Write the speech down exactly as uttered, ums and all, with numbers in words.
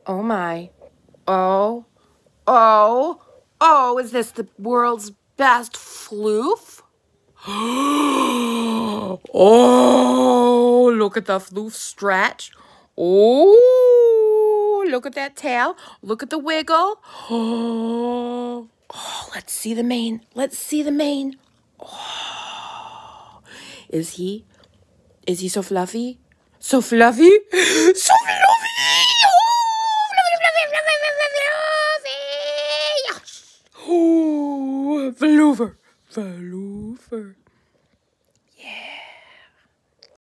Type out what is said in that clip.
Oh my. Oh. Oh. Oh, is this the world's best floof? Oh, look at the floof stretch. Oh, look at that tail. Look at the wiggle. Oh, oh, let's see the mane. Let's see the mane. Oh, is he, is he so fluffy? So fluffy? So fluffy! Oh, fluffy, fluffy, fluffy, fluffy, fluffy. Oh, floofer, floofer.